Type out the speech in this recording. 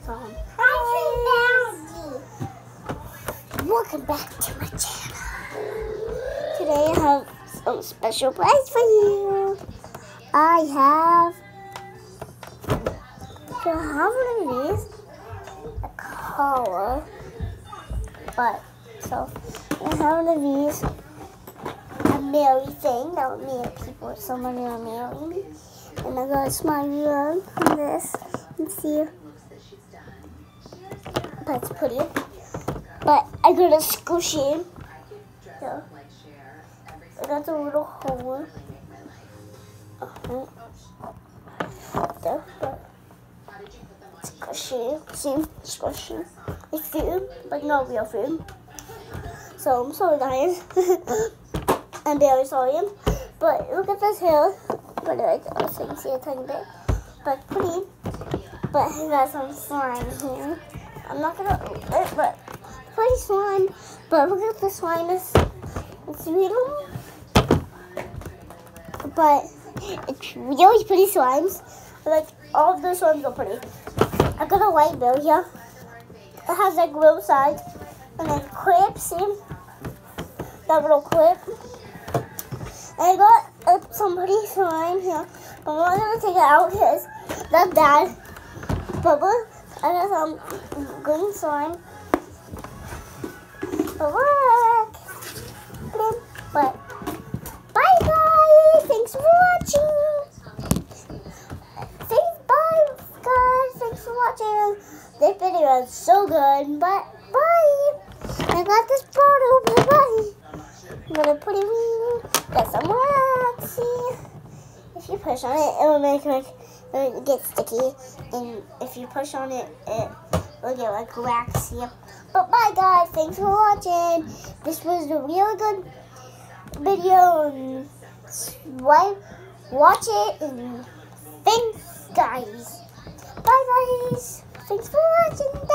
from. Hi, welcome back to my channel. Today I have some special prize for you. I have one of these, a collar, but so I have one of these, a Mary thing that would mean people, somebody will marry me. And I got a smiley on this and see, that's pretty. But I got a squishy. So I got a little hole. There, squishy, see, squishy. It's food, but not real food. So I'm sorry, guys. I'm very sorry. But look at this hair. But like, I can see a tiny bit. But pretty. But I got some slime here. I'm not gonna open it, but pretty slime. But look at the slime. It's real. But it's really pretty slimes. Like, all of the slimes are pretty. I got a white bill here. It has like little sides. And then clips, see? That little clip. I got some pretty slime here, but I'm not going to take it out because that's bad. Bubble. I got some green slime. But look. But bye guys. Thanks for watching. Bye guys. Thanks for watching. This video is so good, but bye. I got this bottle. Bye. I'm gonna put it in, get some wax. See, if you push on it, it will make like it get sticky, and if you push on it, it will get like waxy. But bye guys, thanks for watching. This was a really good video. And watch it, and thanks guys. Bye guys, thanks for watching.